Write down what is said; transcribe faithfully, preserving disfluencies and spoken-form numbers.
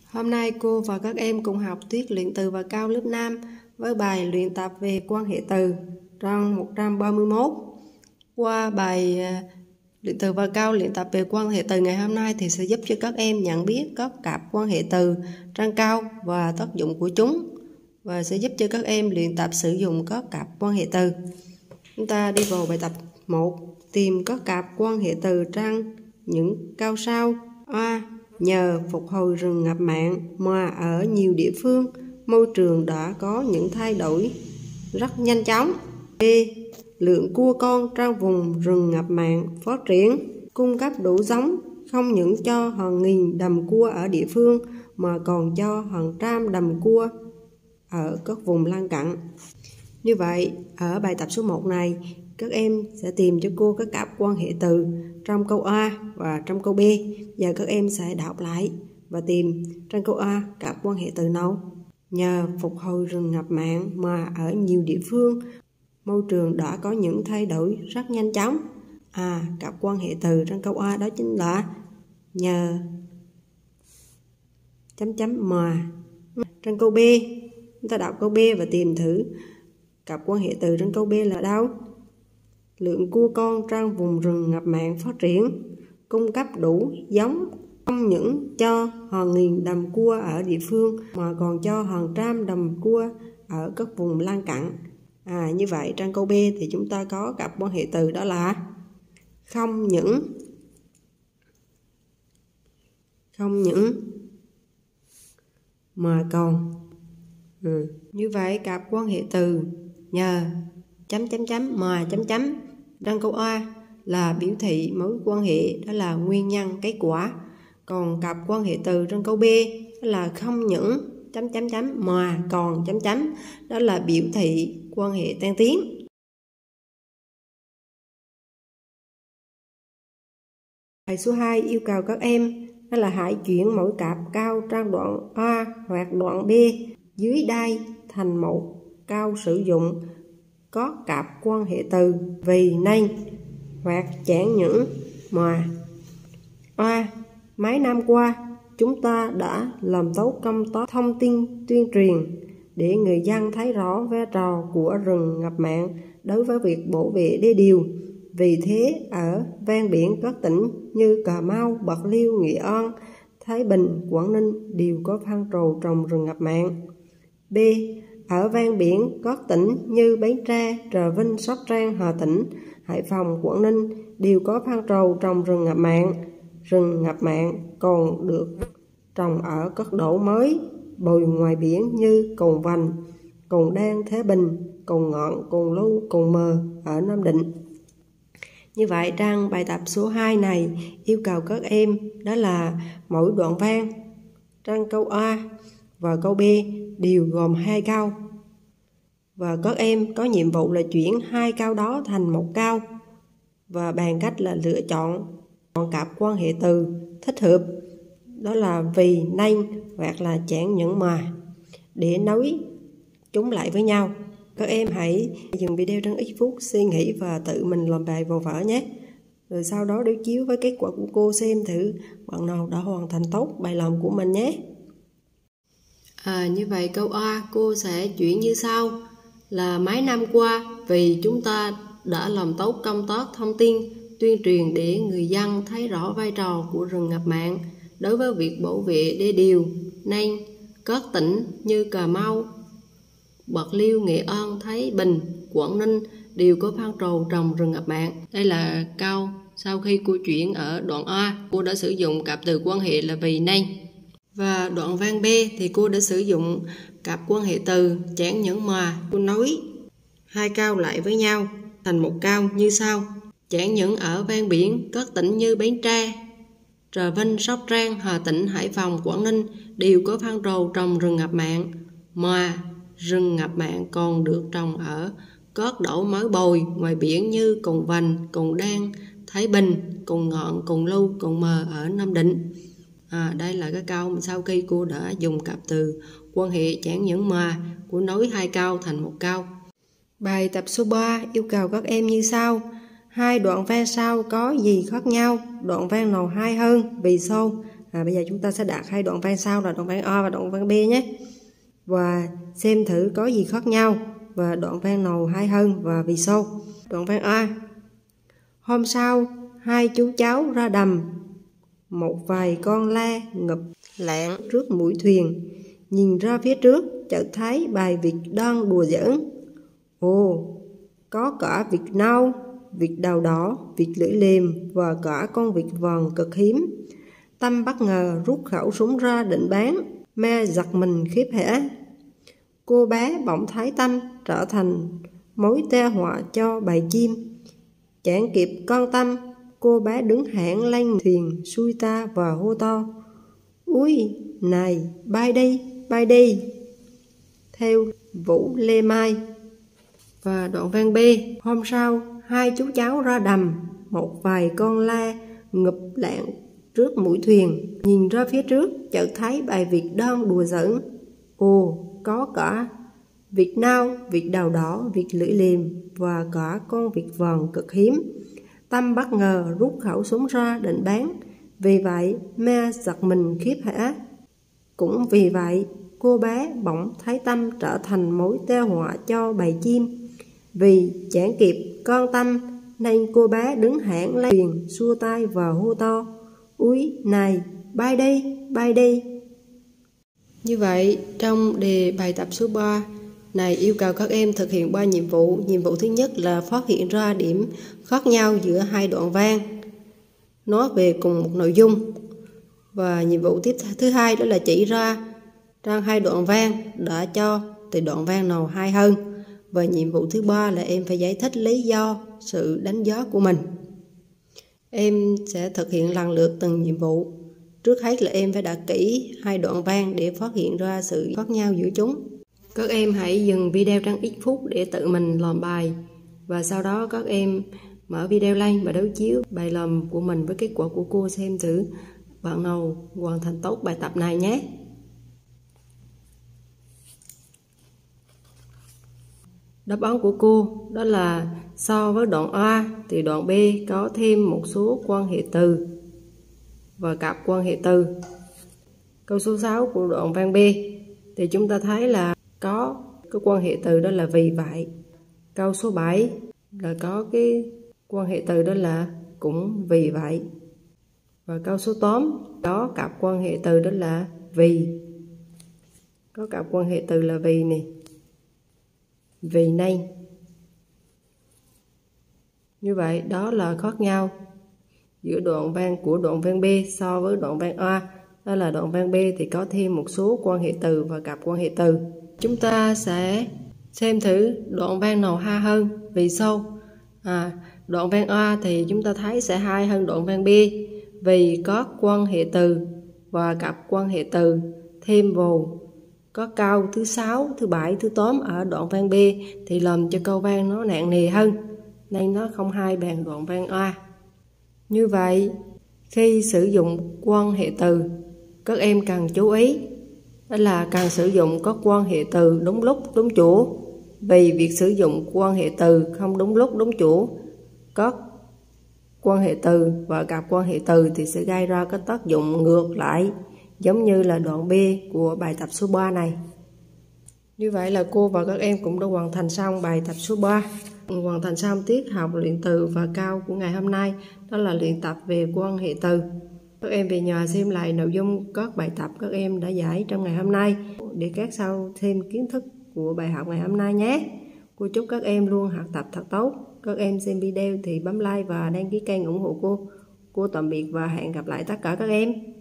Hôm nay cô và các em cùng học tiết luyện từ và cao lớp năm với bài luyện tập về quan hệ từ trang một trăm ba mươi mốt. Qua bài luyện từ và cao luyện tập về quan hệ từ ngày hôm nay thì sẽ giúp cho các em nhận biết các cặp quan hệ từ trang cao và tác dụng của chúng, và sẽ giúp cho các em luyện tập sử dụng các cặp quan hệ từ. Chúng ta đi vào bài tập một. Tìm các cặp quan hệ từ trang những cao sau. A. Nhờ phục hồi rừng ngập mặn mà ở nhiều địa phương, môi trường đã có những thay đổi rất nhanh chóng. B. Lượng cua con trong vùng rừng ngập mặn phát triển, cung cấp đủ giống không những cho hàng nghìn đầm cua ở địa phương mà còn cho hàng trăm đầm cua ở các vùng lân cận. Như vậy, ở bài tập số một này, các em sẽ tìm cho cô các cặp quan hệ từ trong câu A và trong câu B. Giờ các em sẽ đọc lại và tìm trong câu A cặp quan hệ từ nào. Nhờ phục hồi rừng ngập mặn mà ở nhiều địa phương, môi trường đã có những thay đổi rất nhanh chóng. À, cặp quan hệ từ trong câu A đó chính là nhờ chấm chấm mà. Trong câu B, chúng ta đọc câu B và tìm thử cặp quan hệ từ trong câu B là đâu? Lượng cua con trong vùng rừng ngập mặn phát triển, cung cấp đủ giống không những cho hàng nghìn đầm cua ở địa phương mà còn cho hàng trăm đầm cua ở các vùng lân cận. À, như vậy trong câu B thì chúng ta có cặp quan hệ từ đó là không những không những mà còn. Ừ. Như vậy cặp quan hệ từ nhờ chấm chấm chấm mà chấm chấm trong câu A là biểu thị mối quan hệ, đó là nguyên nhân kết quả. Còn cặp quan hệ từ trong câu B đó là không những chấm chấm chấm mà còn chấm chấm, đó là biểu thị quan hệ tan tiến. Bài số hai yêu cầu các em đó là hãy chuyển mỗi cặp cao trong đoạn A hoặc đoạn B dưới đây thành một câu sử dụng có cặp quan hệ từ vì nên hoặc chẳng những mà. A. Mấy năm qua, chúng ta đã làm tốt công tác thông tin tuyên truyền để người dân thấy rõ vai trò của rừng ngập mặn đối với việc bảo vệ đê điều. Vì thế, ở ven biển các tỉnh như Cà Mau, Bạc Liêu, Nghệ An, Thái Bình, Quảng Ninh đều có phong trào trồng rừng ngập mặn. B. Ở ven biển các tỉnh như Bến Tre, Trà Vinh, Sóc Trăng, Hà Tĩnh, Hải Phòng, Quảng Ninh đều có phong trào trồng rừng ngập mặn. Rừng ngập mặn còn được trồng ở các đảo mới bồi ngoài biển như Cồn Vành, Cồn Đen, Thế Bình, Cồn Ngọn, Cồn Lưu, Cồn Mờ ở Nam Định. Như vậy trong bài tập số hai này yêu cầu các em đó là mỗi đoạn văn trong câu A và câu B đều gồm hai câu, và các em có nhiệm vụ là chuyển hai câu đó thành một câu, và bằng cách là lựa chọn chọn cặp quan hệ từ thích hợp, đó là vì nên hoặc là chẳng những mà, để nối chúng lại với nhau. Các em hãy dừng video trong ít phút suy nghĩ và tự mình làm bài vào vở nhé. Rồi sau đó đối chiếu với kết quả của cô xem thử bạn nào đã hoàn thành tốt bài làm của mình nhé. À, như vậy câu A cô sẽ chuyển như sau là mấy năm qua vì chúng ta đã làm tốt công tác thông tin tuyên truyền để người dân thấy rõ vai trò của rừng ngập mặn đối với việc bảo vệ đê điều, nên các tỉnh như Cà Mau, Bạc Liêu, Nghệ An, Thái Bình, Quảng Ninh đều có phong trào trồng rừng ngập mặn. Đây là câu sau khi cô chuyển ở đoạn A, cô đã sử dụng cặp từ quan hệ là vì nên. Và đoạn văn B thì cô đã sử dụng cặp quan hệ từ chẳng những mà. Cô nối hai câu lại với nhau thành một câu như sau. Chẳng những ở ven biển các tỉnh như Bến Tre, Trà Vinh, Sóc Trăng, Hà Tĩnh, Hải Phòng, Quảng Ninh đều có phong trào trồng rừng ngập mặn, mà rừng ngập mặn còn được trồng ở các đảo mới bồi ngoài biển như Cồn Vành, Cồn Đen, Thái Bình, Cồn Ngọn, Cồn Lưu, Cồn Mờ ở Nam Định. À, đây là cái câu mà sau khi cô đã dùng cặp từ quan hệ chẳng những mà, cô nối hai câu thành một câu. Bài tập số ba yêu cầu các em như sau. Hai đoạn văn sau có gì khác nhau? Đoạn văn nào hay hơn? Vì sao? À, bây giờ chúng ta sẽ đạt hai đoạn văn sau là đoạn văn A và đoạn văn B nhé. Và xem thử có gì khác nhau và đoạn văn nào hay hơn và vì sao. Đoạn văn A. Hôm sau, hai chú cháu ra đầm. Một vài con la ngập lạng trước mũi thuyền. Nhìn ra phía trước, chợt thấy bầy vịt đang đùa giỡn. Ồ, có cả vịt nâu, vịt đầu đỏ, vịt lưỡi liềm và cả con vịt vàng cực hiếm. Tâm bất ngờ rút khẩu súng ra định bắn, Ma giật mình khiếp hãi. Cô bé bỗng thấy Tâm trở thành mối đe họa cho bầy chim. Chẳng kịp con Tâm, cô bé đứng hẳn lên thuyền xuôi ta và hô to. Úi, này, bay đi, bay đi. Theo Vũ Lê Mai. Và đoạn văn B. Hôm sau, hai chú cháu ra đầm, một vài con la ngụp lạng trước mũi thuyền. Nhìn ra phía trước, chợt thấy bầy vịt đang đùa giỡn. Ồ, có cả vịt nâu, vịt đầu đỏ, vịt lưỡi liềm và cả con vịt vàng cực hiếm. Tâm bất ngờ rút khẩu súng ra định bắn. Vì vậy, Ma giật mình khiếp hãi. Cũng vì vậy, cô bé bỗng thấy Tâm trở thành mối đe họa cho bầy chim. Vì chẳng kịp con Tâm nên cô bé đứng hẳn lên thuyền xua tay và hô to. Úi, này, bay đi, bay đi. Như vậy, trong đề bài tập số ba này yêu cầu các em thực hiện ba nhiệm vụ. Nhiệm vụ thứ nhất là phát hiện ra điểm khác nhau giữa hai đoạn văn nói về cùng một nội dung. Và nhiệm vụ tiếp thứ hai đó là chỉ ra trong hai đoạn văn đã cho từ đoạn văn nào hay hơn. Và nhiệm vụ thứ ba là em phải giải thích lý do sự đánh giá của mình. Em sẽ thực hiện lần lượt từng nhiệm vụ. Trước hết là em phải đọc kỹ hai đoạn văn để phát hiện ra sự khác nhau giữa chúng. Các em hãy dừng video trong ít phút để tự mình làm bài. Và sau đó các em mở video lên và đối chiếu bài làm của mình với kết quả của cô xem thử bạn nào hoàn thành tốt bài tập này nhé. Đáp án của cô đó là so với đoạn A thì đoạn B có thêm một số quan hệ từ và cặp quan hệ từ. Câu số sáu của đoạn văn B thì chúng ta thấy là có cái quan hệ từ đó là vì vậy. Câu số bảy là có cái quan hệ từ đó là cũng vì vậy. Và câu số tám có cặp quan hệ từ đó là vì. Có cặp quan hệ từ là vì này. Vì nên. Như vậy đó là khác nhau giữa đoạn văn của đoạn văn B so với đoạn văn A. Đó là đoạn văn B thì có thêm một số quan hệ từ và cặp quan hệ từ. Chúng ta sẽ xem thử đoạn văn nào hay hơn. Vì sao? À, đoạn văn A thì chúng ta thấy sẽ hay hơn đoạn văn B vì có quan hệ từ và cặp quan hệ từ thêm vào. Có câu thứ sáu, thứ bảy, thứ tám ở đoạn văn B thì làm cho câu văn nó nặng nề hơn, nên nó không hay bằng đoạn văn A. Như vậy, khi sử dụng quan hệ từ, các em cần chú ý, đó là cần sử dụng các quan hệ từ đúng lúc, đúng chỗ. Vì việc sử dụng quan hệ từ không đúng lúc, đúng chỗ, các quan hệ từ và cặp quan hệ từ thì sẽ gây ra cái tác dụng ngược lại, giống như là đoạn B của bài tập số ba này. Như vậy là cô và các em cũng đã hoàn thành xong bài tập số ba. Hoàn thành xong tiết học luyện từ và cao của ngày hôm nay, đó là luyện tập về quan hệ từ. Các em về nhà xem lại nội dung các bài tập các em đã giải trong ngày hôm nay để các sau thêm kiến thức của bài học ngày hôm nay nhé. Cô chúc các em luôn học tập thật tốt. Các em xem video thì bấm like và đăng ký kênh ủng hộ cô. Cô tạm biệt và hẹn gặp lại tất cả các em.